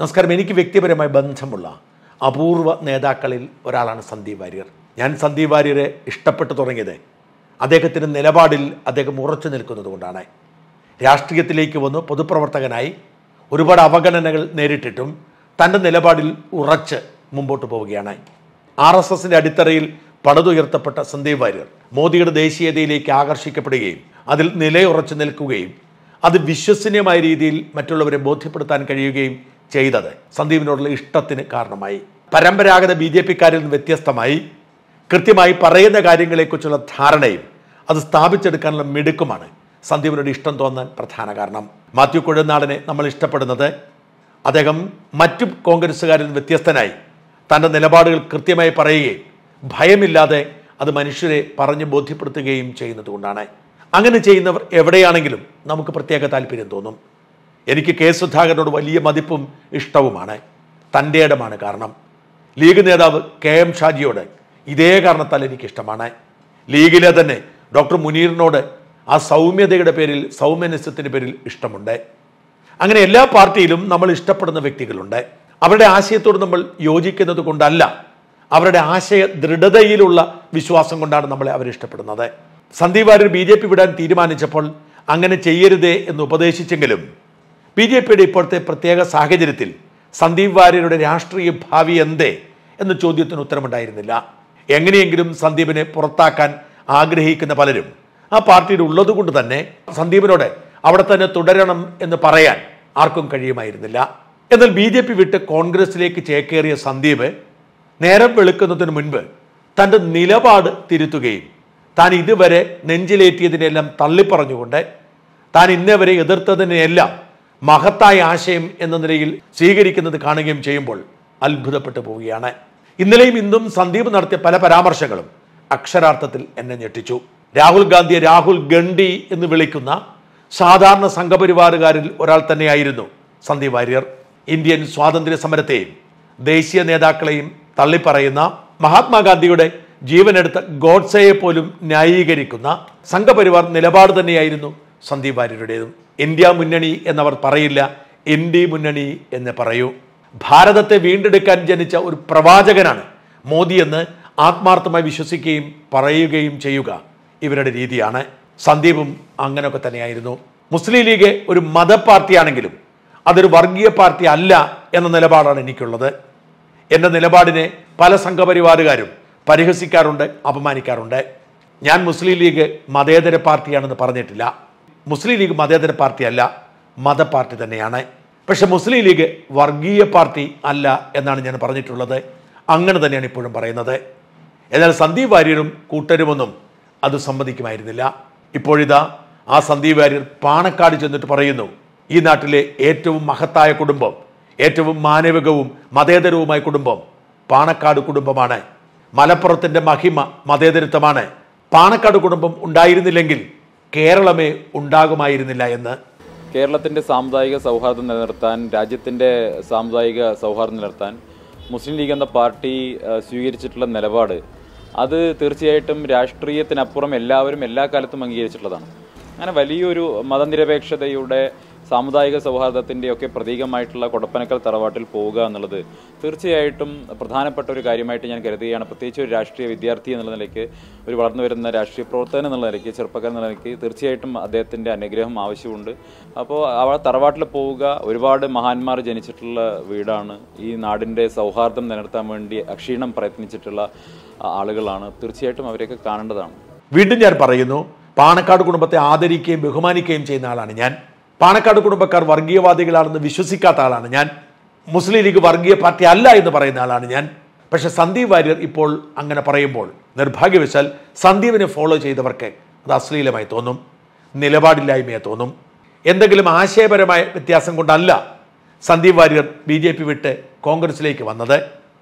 നമസ്കാരം. എനിക്ക് വ്യക്തിപരമായി ബന്ധമുള്ള അപൂർവ നേതാക്കളിൽ ഒരാളാണ് സന്ദീപ് വാര്യർ. ഞാൻ സന്ദീപ് വാര്യരെ ഇഷ്ടപ്പെട്ടു തുടങ്ങിയത് അദ്ദേഹത്തിൻ്റെ നിലപാടിൽ അദ്ദേഹം ഉറച്ചു നിൽക്കുന്നത് കൊണ്ടാണ്. രാഷ്ട്രീയത്തിലേക്ക് വന്ന് പൊതുപ്രവർത്തകനായി ഒരുപാട് അവഗണനകൾ നേരിട്ടിട്ടും തൻ്റെ നിലപാടിൽ ഉറച്ച് മുമ്പോട്ട് പോവുകയാണ്. RSSൻ്റെ അടിത്തറയിൽ പടുതുയർത്തപ്പെട്ട സന്ദീപ് വാര്യർ മോദിയുടെ ദേശീയതയിലേക്ക് ആകർഷിക്കപ്പെടുകയും അതിൽ നിലയുറച്ചു നിൽക്കുകയും അത് വിശ്വസനീയമായ രീതിയിൽ മറ്റുള്ളവരെ ബോധ്യപ്പെടുത്താൻ കഴിയുകയും ചെയ്തത് സന്ദീപിനോടുള്ള ഇഷ്ടത്തിന് കാരണമായി. പരമ്പരാഗത BJP-ക്കാരിൽ നിന്ന് വ്യത്യസ്തമായി കൃത്യമായി പറയുന്ന കാര്യങ്ങളെക്കുറിച്ചുള്ള ധാരണയും അത് സ്ഥാപിച്ചെടുക്കാനുള്ള മിടുക്കുമാണ് സന്ദീപിനോട് ഇഷ്ടം തോന്നാൻ പ്രധാന കാരണം. മാത്യു കുഴൽനാടനെ നമ്മൾ ഇഷ്ടപ്പെടുന്നത് അദ്ദേഹം മറ്റു കോൺഗ്രസ്സുകാരിൽ നിന്ന് വ്യത്യസ്തനായി തൻ്റെ നിലപാടുകൾ കൃത്യമായി പറയുകയും ഭയമില്ലാതെ അത് മനുഷ്യരെ പറഞ്ഞ് ബോധ്യപ്പെടുത്തുകയും ചെയ്യുന്നത് കൊണ്ടാണ്. അങ്ങനെ ചെയ്യുന്നവർ എവിടെയാണെങ്കിലും നമുക്ക് പ്രത്യേക താല്പര്യം തോന്നും. എനിക്ക് കെ സുധാകരനോട് വലിയ മതിപ്പും ഇഷ്ടവുമാണ്. തൻ്റെ ഇടമാണ് കാരണം. ലീഗ് നേതാവ് KM ഷാജിയോട് ഇതേ കാരണത്താൽ എനിക്കിഷ്ടമാണ്. ലീഗിലെ തന്നെ ഡോക്ടർ മുനീറിനോട് ആ സൗമ്യതയുടെ പേരിൽ, സൗമ്യനിസത്തിൻ്റെ പേരിൽ ഇഷ്ടമുണ്ട്. അങ്ങനെ എല്ലാ പാർട്ടിയിലും നമ്മൾ ഇഷ്ടപ്പെടുന്ന വ്യക്തികളുണ്ട്. അവരുടെ ആശയത്തോട് നമ്മൾ യോജിക്കുന്നത് കൊണ്ടല്ല, അവരുടെ ആശയ ദൃഢതയിലുള്ള വിശ്വാസം കൊണ്ടാണ് നമ്മളെ അവരിഷ്ടപ്പെടുന്നത്. സന്ദീപ് വാര്യർ BJP വിടാൻ തീരുമാനിച്ചപ്പോൾ അങ്ങനെ ചെയ്യരുതേ എന്ന് ഉപദേശിച്ചെങ്കിലും BJPയുടെ ഇപ്പോഴത്തെ പ്രത്യേക സാഹചര്യത്തിൽ സന്ദീപ് വാര്യരുടെ രാഷ്ട്രീയ ഭാവി എന്തേ എന്ന ചോദ്യത്തിന് ഉത്തരമുണ്ടായിരുന്നില്ല. എങ്ങനെയെങ്കിലും സന്ദീപിനെ പുറത്താക്കാൻ ആഗ്രഹിക്കുന്ന പലരും ആ പാർട്ടിയിൽ ഉള്ളതുകൊണ്ട് തന്നെ സന്ദീപിനോട് അവിടെ തന്നെ തുടരണം എന്ന് പറയാൻ ആർക്കും കഴിയുമായിരുന്നില്ല. എന്നാൽ BJP വിട്ട് കോൺഗ്രസിലേക്ക് ചേക്കേറിയ സന്ദീപ് നേരം വെളുക്കുന്നതിന് മുൻപ് തൻ്റെ നിലപാട് തിരുത്തുകയും താൻ ഇതുവരെ നെഞ്ചിലേറ്റിയതിനെല്ലാം തള്ളിപ്പറഞ്ഞുകൊണ്ട് താൻ ഇന്നേവരെ എതിർത്തതിനെല്ലാം മഹത്തായ ആശയം എന്ന നിലയിൽ സ്വീകരിക്കുന്നത് കാണുകയും ചെയ്യുമ്പോൾ അത്ഭുതപ്പെട്ടു പോവുകയാണ്. ഇന്നലെയും ഇന്നും സന്ദീപ് നടത്തിയ പല പരാമർശങ്ങളും അക്ഷരാർത്ഥത്തിൽ എന്നെ ഞെട്ടിച്ചു. രാഹുൽ ഗാന്ധിയെ രാഹുൽ ഗണ്ഡി എന്ന് വിളിക്കുന്ന സാധാരണ സംഘപരിവാറുകാരിൽ ഒരാൾ തന്നെയായിരുന്നു സന്ദീപ് വാര്യർ. ഇന്ത്യൻ സ്വാതന്ത്ര്യ സമരത്തെയും ദേശീയ നേതാക്കളെയും തള്ളിപ്പറയുന്ന, മഹാത്മാഗാന്ധിയുടെ ജീവനെടുത്ത ഗോഡ്സെയെ പോലും ന്യായീകരിക്കുന്ന സംഘപരിവാർ നിലപാട് തന്നെയായിരുന്നു സന്ദീപ് വാര്യരുടേതും. ഇന്ത്യ മുന്നണി എന്നവർ പറയില്ല, ഇന്ത്യ മുന്നണി എന്ന് പറയൂ. ഭാരതത്തെ വീണ്ടെടുക്കാൻ ജനിച്ച ഒരു പ്രവാചകനാണ് മോദി എന്ന് ആത്മാർത്ഥമായി വിശ്വസിക്കുകയും പറയുകയും ചെയ്യുക ഇവരുടെ രീതിയാണ്. സന്ദീപും അങ്ങനെയൊക്കെ തന്നെയായിരുന്നു. മുസ്ലിം ലീഗ് ഒരു മതപാർട്ടിയാണെങ്കിലും അതൊരു വർഗീയ പാർട്ടി അല്ല എന്ന നിലപാടാണ് എനിക്കുള്ളത്. എൻ്റെ നിലപാടിനെ പല സംഘപരിവാറുകാരും പരിഹസിക്കാറുണ്ട്, അപമാനിക്കാറുണ്ട്. ഞാൻ മുസ്ലിം ലീഗ് മതേതര പാർട്ടിയാണെന്ന് പറഞ്ഞിട്ടില്ല. മുസ്ലിം ലീഗ് മതേതര പാർട്ടിയല്ല, മതപാർട്ടി തന്നെയാണ്. പക്ഷെ മുസ്ലിം ലീഗ് വർഗീയ പാർട്ടി അല്ല എന്നാണ് ഞാൻ പറഞ്ഞിട്ടുള്ളത്. അങ്ങനെ തന്നെയാണ് ഇപ്പോഴും പറയുന്നത്. എന്നാൽ സന്ദീപ് വാര്യരും കൂട്ടരുമൊന്നും അത് സമ്മതിക്കുമായിരുന്നില്ല. ഇപ്പോഴിതാ ആ സന്ദീപ് വാര്യർ പാണക്കാട് ചെന്നിട്ട് പറയുന്നു, ഈ നാട്ടിലെ ഏറ്റവും മഹത്തായ കുടുംബം, ഏറ്റവും മാനവികവും മതേതരവുമായ കുടുംബം പാണക്കാട് കുടുംബമാണ്. മലപ്പുറത്തിൻ്റെ മഹിമ മതേതരത്വമാണ്. പാണക്കാട് കുടുംബം ഉണ്ടായിരുന്നില്ലെങ്കിൽ കേരളമേ ഉണ്ടാകുമായിരുന്നില്ല എന്ന്. കേരളത്തിൻ്റെ സാമുദായിക സൗഹാർദ്ദം നിലനിർത്താൻ, രാജ്യത്തിൻ്റെ സാമുദായിക സൗഹാർദ്ദം നിലനിർത്താൻ മുസ്ലിം ലീഗ് എന്ന പാർട്ടി സ്വീകരിച്ചിട്ടുള്ള നിലപാട് അത് തീർച്ചയായിട്ടും രാഷ്ട്രീയത്തിനപ്പുറം എല്ലാവരും എല്ലാ കാലത്തും അംഗീകരിച്ചിട്ടുള്ളതാണ്. അങ്ങനെ വലിയൊരു മതനിരപേക്ഷതയുടെ, സാമുദായിക സൗഹാർദ്ദത്തിൻ്റെയൊക്കെ പ്രതീകമായിട്ടുള്ള കൊടപ്പനക്കൽ തറവാട്ടിൽ പോവുക എന്നുള്ളത് തീർച്ചയായിട്ടും പ്രധാനപ്പെട്ട ഒരു കാര്യമായിട്ട് ഞാൻ കരുതുകയാണ്. പ്രത്യേകിച്ച് ഒരു രാഷ്ട്രീയ വിദ്യാർത്ഥി എന്നുള്ള നിലയ്ക്ക്, ഒരു വളർന്നു വരുന്ന രാഷ്ട്രീയ പ്രവർത്തകൻ എന്നുള്ള നിലയ്ക്ക്, ചെറുപ്പക്കാരൻ എന്നുള്ള നിലയ്ക്ക് തീർച്ചയായിട്ടും അദ്ദേഹത്തിൻ്റെ അനുഗ്രഹം ആവശ്യമുണ്ട്. അപ്പോൾ ആ തറവാട്ടിൽ പോവുക, ഒരുപാട് മഹാന്മാർ ജനിച്ചിട്ടുള്ള വീടാണ്. ഈ നാടിൻ്റെ സൗഹാർദ്ദം നിലനിർത്താൻ വേണ്ടി അക്ഷീണം പ്രയത്നിച്ചിട്ടുള്ള ആളുകളാണ്. തീർച്ചയായിട്ടും അവരെയൊക്കെ കാണേണ്ടതാണ്. വീണ്ടും ഞാൻ പറയുന്നു, പാണക്കാട് കുടുംബത്തെ ആദരിക്കുകയും ബഹുമാനിക്കുകയും ചെയ്യുന്ന ആളാണ് ഞാൻ. പാണക്കാട് കുടുംബക്കാർ വർഗീയവാദികളാണെന്ന് വിശ്വസിക്കാത്ത ആളാണ് ഞാൻ. മുസ്ലിം ലീഗ് വർഗീയ പാർട്ടി അല്ല എന്ന് പറയുന്ന ആളാണ് ഞാൻ. പക്ഷെ സന്ദീപ് വാര്യർ ഇപ്പോൾ അങ്ങനെ പറയുമ്പോൾ നിർഭാഗ്യവശാൽ സന്ദീപിനെ ഫോളോ ചെയ്തവർക്ക് അത് അശ്ലീലമായി തോന്നും, നിലപാടില്ലായ്മയെ തോന്നും. എന്തെങ്കിലും ആശയപരമായ വ്യത്യാസം കൊണ്ടല്ല സന്ദീപ് വാര്യർ BJP വിട്ട് കോൺഗ്രസിലേക്ക് വന്നത്.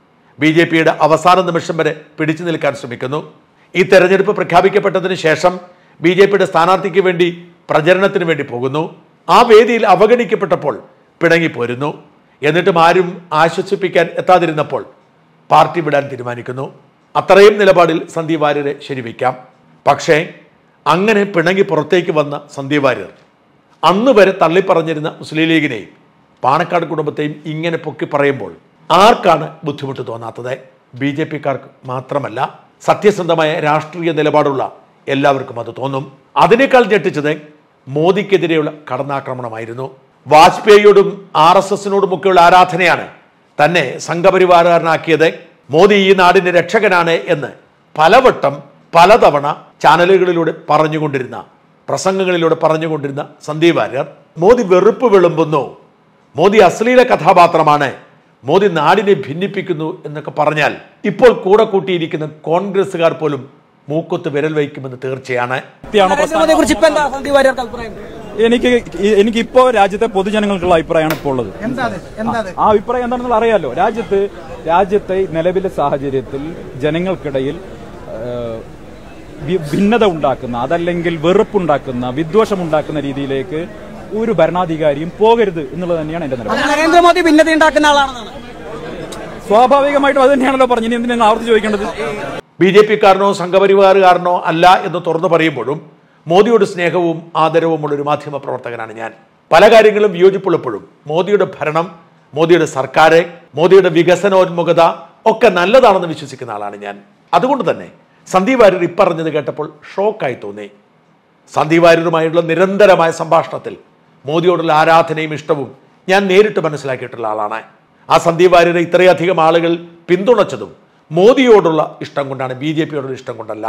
BJPയുടെ അവസാന നിമിഷം വരെ പിടിച്ചു നിൽക്കാൻ ശ്രമിക്കുന്നു. ഈ തെരഞ്ഞെടുപ്പ് പ്രഖ്യാപിക്കപ്പെട്ടതിന് ശേഷം BJPയുടെ സ്ഥാനാർത്ഥിക്ക് വേണ്ടി പ്രചരണത്തിന് വേണ്ടി പോകുന്നു. ആ വേദിയിൽ അവഗണിക്കപ്പെട്ടപ്പോൾ പിണങ്ങിപ്പോരുന്നു. എന്നിട്ടും ആരും ആശ്വസിപ്പിക്കാൻ എത്താതിരുന്നപ്പോൾ പാർട്ടി വിടാൻ തീരുമാനിക്കുന്നു. അത്രയും നിലപാടിൽ സന്ദീപ് വാര്യരെ ശരിവയ്ക്കാം. പക്ഷേ അങ്ങനെ പിണങ്ങി പുറത്തേക്ക് വന്ന സന്ദീപ് വാര്യർ അന്ന് വരെ തള്ളിപ്പറഞ്ഞിരുന്ന മുസ്ലിം ലീഗിനെയും പാണക്കാട് കുടുംബത്തെയും ഇങ്ങനെ പൊക്കി പറയുമ്പോൾ ആർക്കാണ് ബുദ്ധിമുട്ട് തോന്നാത്തത്? BJP-ക്കാർക്ക് മാത്രമല്ല, സത്യസന്ധമായ രാഷ്ട്രീയ നിലപാടുള്ള എല്ലാവർക്കും അത് തോന്നും. അതിനേക്കാൾ ഞെട്ടിച്ചത് മോദിക്കെതിരെയുള്ള കടന്നാക്രമണമായിരുന്നു. വാജ്പേയിയോടും RSSനോടുമൊക്കെയുള്ള ആരാധനയാണ് തന്നെ സംഘപരിവാരനാക്കിയത്. മോദി ഈ നാടിന്റെ രക്ഷകനാണ് എന്ന് പലവട്ടം പലതവണ ചാനലുകളിലൂടെ പറഞ്ഞുകൊണ്ടിരുന്ന, പ്രസംഗങ്ങളിലൂടെ പറഞ്ഞുകൊണ്ടിരുന്ന സന്ദീപ് വാര്യർ മോദി വെറുപ്പ് വിളമ്പുന്നു, മോദി അശ്ലീല കഥാപാത്രമാണ്, മോദി നാടിനെ ഭിന്നിപ്പിക്കുന്നു എന്നൊക്കെ പറഞ്ഞാൽ ഇപ്പോൾ കൂടെ കൂട്ടിയിരിക്കുന്ന കോൺഗ്രസുകാർ പോലും മൂക്കൊത്ത് വിരൽ വയ്ക്കുമെന്ന് തീർച്ചയാണ്. എനിക്കിപ്പോ രാജ്യത്തെ പൊതുജനങ്ങൾക്കുള്ള അഭിപ്രായമാണ് ഇപ്പോൾ ഉള്ളത്. ആ അഭിപ്രായം എന്താണെന്നുള്ള അറിയാലോ. രാജ്യത്തെ നിലവിലെ സാഹചര്യത്തിൽ ജനങ്ങൾക്കിടയിൽ ഭിന്നത ഉണ്ടാക്കുന്ന, അതല്ലെങ്കിൽ വെറുപ്പുണ്ടാക്കുന്ന, വിദ്വേഷമുണ്ടാക്കുന്ന രീതിയിലേക്ക് ഒരു ഭരണാധികാരിയും പോകരുത് എന്നുള്ളത് തന്നെയാണ് എന്റെ നിലപാട്. നരേന്ദ്രമോദി ഭിന്നത ഉണ്ടാക്കുന്ന ആളാണെന്നാണ് സ്വാഭാവികമായിട്ടും അത് തന്നെയാണല്ലോ പറഞ്ഞു. ഇനി എന്തിനാണ് ആവർത്തിച്ച് ചോദിക്കേണ്ടത്? BJP-ക്കാരനോ സംഘപരിവാറുകാരനോ അല്ല എന്ന് തുറന്നു പറയുമ്പോഴും മോദിയോട് സ്നേഹവും ആദരവുമുള്ള ഒരു മാധ്യമ പ്രവർത്തകനാണ് ഞാൻ. പല കാര്യങ്ങളും വിയോജിപ്പുള്ളപ്പോഴും മോദിയുടെ ഭരണം, മോദിയുടെ സർക്കാർ, മോദിയുടെ വികസനോന്മുഖത ഒക്കെ നല്ലതാണെന്ന് വിശ്വസിക്കുന്ന ആളാണ് ഞാൻ. അതുകൊണ്ട് തന്നെ സന്ദീപ് വാര്യർ ഇപ്പറഞ്ഞത് കേട്ടപ്പോൾ ഷോക്കായി തോന്നി. സന്ദീപ് വാര്യരുമായുള്ള നിരന്തരമായ സംഭാഷണത്തിൽ മോദിയോടുള്ള ആരാധനയും ഇഷ്ടവും ഞാൻ നേരിട്ട് മനസ്സിലാക്കിയിട്ടുള്ള ആളാണ്. ആ സന്ദീപ് വാര്യരെ ഇത്രയധികം ആളുകൾ പിന്തുണച്ചതും മോദിയോടുള്ള ഇഷ്ടം കൊണ്ടാണ്, BJP-യോടുള്ള ഇഷ്ടം കൊണ്ടല്ല.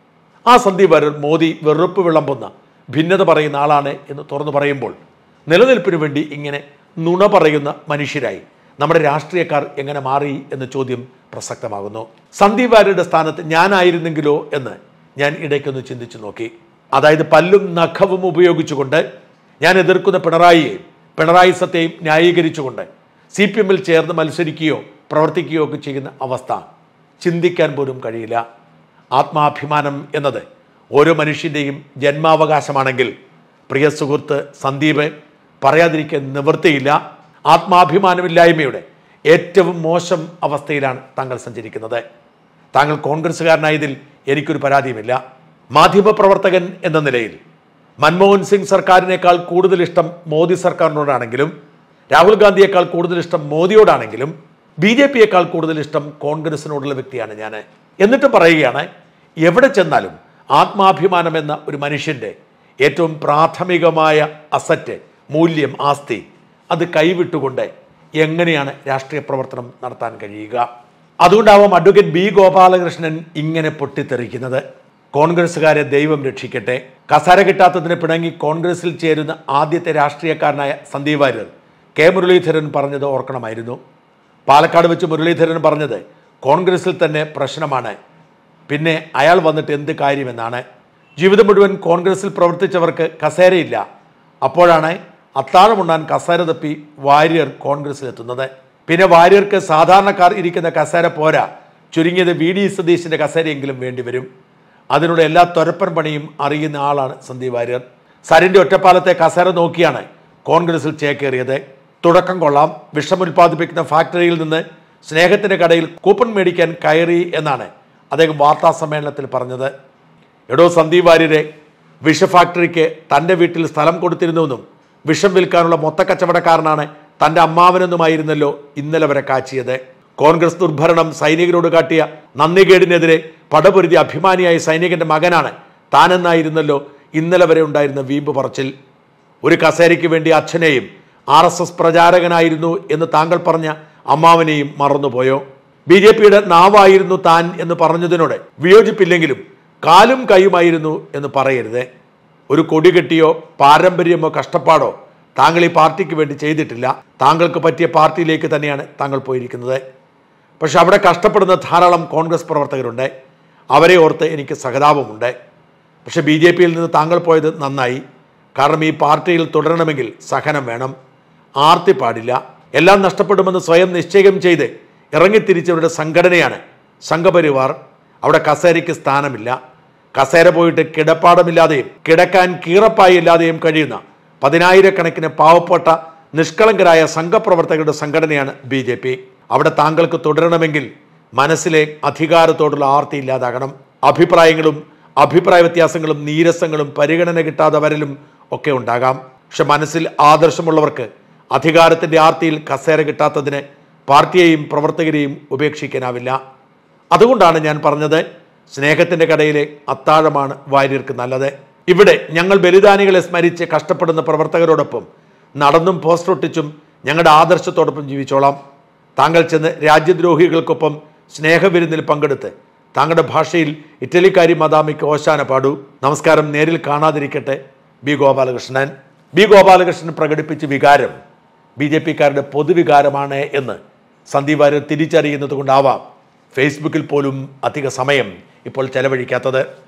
ആ സന്ദീപ് വാര്യർ മോദി വെറുപ്പ് വിളമ്പുന്ന, ഭിന്നത പറയുന്ന ആളാണ് എന്ന് തുറന്നു പറയുമ്പോൾ നിലനിൽപ്പിന് വേണ്ടി ഇങ്ങനെ നുണ പറയുന്ന മനുഷ്യരായി നമ്മുടെ രാഷ്ട്രീയക്കാർ എങ്ങനെ മാറി എന്ന ചോദ്യം പ്രസക്തമാകുന്നു. സന്ദീപ് വാര്യരുടെ സ്ഥാനത്ത് ഞാനായിരുന്നെങ്കിലോ എന്ന് ഞാൻ ഇടയ്ക്കൊന്ന് ചിന്തിച്ചു നോക്കി. അതായത് പല്ലും നഖവും ഉപയോഗിച്ചുകൊണ്ട് ഞാൻ എതിർക്കുന്ന പിണറായി സത്തെയും ന്യായീകരിച്ചുകൊണ്ട് CPM-ൽ ചേർന്ന് മത്സരിക്കുകയോ പ്രവർത്തിക്കുകയോ ഒക്കെ ചെയ്യുന്ന അവസ്ഥ ചിന്തിക്കാൻ പോലും കഴിയില്ല. ആത്മാഭിമാനം എന്നത് ഓരോ മനുഷ്യൻ്റെയും ജന്മാവകാശമാണെങ്കിൽ പ്രിയ സുഹൃത്ത് സന്ദീപ് പറയാതിരിക്കാൻ നിവൃത്തിയില്ല. ആത്മാഭിമാനമില്ലായ്മയുടെ ഏറ്റവും മോശം അവസ്ഥയിലാണ് താങ്കൾ സഞ്ചരിക്കുന്നത്. താങ്കൾ കോൺഗ്രസ്സുകാരനായതിൽ എനിക്കൊരു പരാതിയുമില്ല. മാധ്യമപ്രവർത്തകൻ എന്ന നിലയിൽ മൻമോഹൻ സിംഗ് സർക്കാരിനേക്കാൾ കൂടുതൽ ഇഷ്ടം മോദി സർക്കാരിനോടാണെങ്കിലും, രാഹുൽ ഗാന്ധിയേക്കാൾ കൂടുതൽ ഇഷ്ടം മോദിയോടാണെങ്കിലും, BJP-യേക്കാൾ കൂടുതൽ ഇഷ്ടം കോൺഗ്രസിനോടുള്ള വ്യക്തിയാണ് ഞാൻ. എന്നിട്ട് പറയുകയാണ്, എവിടെ ചെന്നാലും ആത്മാഭിമാനം എന്ന ഒരു മനുഷ്യൻ്റെ ഏറ്റവും പ്രാഥമികമായ അസറ്റ്, മൂല്യം, ആസ്തി അത് കൈവിട്ടുകൊണ്ട് എങ്ങനെയാണ് രാഷ്ട്രീയ പ്രവർത്തനം നടത്താൻ കഴിയുക? അതുകൊണ്ടാവാം അഡ്വക്കേറ്റ് B. ഗോപാലകൃഷ്ണൻ ഇങ്ങനെ പൊട്ടിത്തെറിക്കുന്നത്. കോൺഗ്രസ്സുകാരെ ദൈവം രക്ഷിക്കട്ടെ. കസേര കിട്ടാത്തതിന് പിണങ്ങി കോൺഗ്രസിൽ ചേരുന്ന ആദ്യത്തെ രാഷ്ട്രീയക്കാരനായ സന്ദീപ് വാര്യർ K. മുരളീധരൻ പറഞ്ഞത് ഓർക്കണമായിരുന്നു. പാലക്കാട് വെച്ച് മുരളീധരൻ പറഞ്ഞത് കോൺഗ്രസിൽ തന്നെ പ്രശ്നമാണ്, പിന്നെ അയാൾ വന്നിട്ട് എന്ത് കാര്യമെന്നാണ്. ജീവിതം മുഴുവൻ കോൺഗ്രസിൽ പ്രവർത്തിച്ചവർക്ക് കസേരയില്ല, അപ്പോഴാണ് അത്താഴമുണ്ണാൻ കസേര തപ്പി വാര്യർ കോൺഗ്രസിലെത്തുന്നത്. പിന്നെ വാര്യർക്ക് സാധാരണക്കാർ ഇരിക്കുന്ന കസേര പോരാ, ചുരുങ്ങിയത് VD സതീശിൻ്റെ കസേരയെങ്കിലും വേണ്ടിവരും. അതിനുള്ള എല്ലാ തൊരപ്പൻ പണിയും അറിയുന്ന ആളാണ് സന്ദീപ് വാര്യർ. സരിൻ്റെ ഒറ്റപ്പാലത്തെ കസേര നോക്കിയാണ് കോൺഗ്രസിൽ ചേക്കേറിയത്. തുടക്കം കൊള്ളാം, വിഷം ഉൽപ്പാദിപ്പിക്കുന്ന ഫാക്ടറിയിൽ നിന്ന് സ്നേഹത്തിൻ്റെ കടയിൽ കൂപ്പൺ മേടിക്കാൻ കയറി എന്നാണ് അദ്ദേഹം വാർത്താ സമ്മേളനത്തിൽ പറഞ്ഞത്. എടോ സന്ദീപ് വാര്യരെ, വിഷ ഫാക്ടറിക്ക് തൻ്റെ വീട്ടിൽ സ്ഥലം കൊടുത്തിരുന്നുവെന്നും വിഷം വിൽക്കാനുള്ള മൊത്തക്കച്ചവടക്കാരനാണ് തൻ്റെ അമ്മാവനെന്നുമായിരുന്നല്ലോ ഇന്നലെ വരെ കാച്ചിയത്. കോൺഗ്രസ് ദുർഭരണം സൈനികരോട് കാട്ടിയ നന്ദികേടിനെതിരെ പടപൊരുതി അഭിമാനിയായ സൈനികന്റെ മകനാണ് താനെന്നായിരുന്നല്ലോ ഇന്നലെ വരെ ഉണ്ടായിരുന്ന വീമ്പ് പറച്ചിൽ. ഒരു കസേരയ്ക്ക് വേണ്ടി അച്ഛനെയും RSS പ്രചാരകനായിരുന്നു എന്ന് താങ്കൾ പറഞ്ഞ അമ്മാവനെയും മറന്നുപോയോ? BJP-യുടെ നാവായിരുന്നു താൻ എന്ന് പറഞ്ഞതിനോട് വിയോജിപ്പില്ലെങ്കിലും കാലും കൈയുമായിരുന്നു എന്ന് പറയരുത്. ഒരു കൊടി കെട്ടിയോ പാരമ്പര്യമോ കഷ്ടപ്പാടോ താങ്കൾ ഈ പാർട്ടിക്ക് വേണ്ടി ചെയ്തിട്ടില്ല. താങ്കൾക്ക് പറ്റിയ പാർട്ടിയിലേക്ക് തന്നെയാണ് താങ്കൾ പോയിരിക്കുന്നത്. പക്ഷെ അവിടെ കഷ്ടപ്പെടുന്ന ധാരാളം കോൺഗ്രസ് പ്രവർത്തകരുണ്ട്, അവരെ ഓർത്ത് എനിക്ക് സഹതാപമുണ്ട്. പക്ഷെ BJP-യിൽ നിന്ന് താങ്കൾ പോയത് നന്നായി. കാരണം ഈ പാർട്ടിയിൽ തുടരണമെങ്കിൽ സഹനം വേണം, ആർത്തി പാടില്ല. എല്ലാം നഷ്ടപ്പെടുമെന്ന് സ്വയം നിശ്ചയം ചെയ്ത് ഇറങ്ങിത്തിരിച്ചവരുടെ സംഘടനയാണ് സംഘപരിവാർ. അവിടെ കസേരയ്ക്ക് സ്ഥാനമില്ല. കസേര പോയിട്ട് കിടപ്പാടമില്ലാതെയും കിടക്കാൻ കീറപ്പായി ഇല്ലാതെയും കഴിയുന്ന 10,000-കണക്കിന് പാവപ്പെട്ട നിഷ്കളങ്കരായ സംഘപ്രവർത്തകരുടെ സംഘടനയാണ് BJP. അവിടെ താങ്കൾക്ക് തുടരണമെങ്കിൽ മനസ്സിലെ അധികാരത്തോടുള്ള ആർത്തി ഇല്ലാതാകണം. അഭിപ്രായങ്ങളും അഭിപ്രായ വ്യത്യാസങ്ങളും നീരസങ്ങളും പരിഗണന കിട്ടാതെ വരലും ഒക്കെ ഉണ്ടാകാം. പക്ഷെ മനസ്സിൽ ആദർശമുള്ളവർക്ക് അധികാരത്തിൻ്റെ ആർത്തിയിൽ കസേര കിട്ടാത്തതിന് പാർട്ടിയെയും പ്രവർത്തകരെയും ഉപേക്ഷിക്കാനാവില്ല. അതുകൊണ്ടാണ് ഞാൻ പറഞ്ഞത്, സ്നേഹത്തിൻ്റെ കടയിലെ അത്താഴമാണ് വാര്യർക്ക് നല്ലത്. ഇവിടെ ഞങ്ങൾ ബലിദാനികളെ സ്മരിച്ച് കഷ്ടപ്പെടുന്ന പ്രവർത്തകരോടൊപ്പം നടന്നും പോസ്റ്ററൊട്ടിച്ചും ഞങ്ങളുടെ ആദർശത്തോടൊപ്പം ജീവിച്ചോളാം. താങ്കൾ ചെന്ന് രാജ്യദ്രോഹികൾക്കൊപ്പം സ്നേഹവിരുന്നിൽ പങ്കെടുത്ത് താങ്കളുടെ ഭാഷയിൽ ഇറ്റലിക്കാരി മദാമിക്ക് ഓശാന പാടൂ. നമസ്കാരം. നേരിൽ കാണാതിരിക്കട്ടെ. ബി ഗോപാലകൃഷ്ണൻ. ബി ഗോപാലകൃഷ്ണൻ പ്രകടിപ്പിച്ച വികാരം BJP-കാരുടെ പൊതുവികാരമാണ് എന്ന് സന്ദീപ് വാര്യർ തിരിച്ചറിയുന്നത് കൊണ്ടാവാം ഫേസ്ബുക്കിൽ പോലും അധിക സമയം ഇപ്പോൾ ചെലവഴിക്കാത്തത്.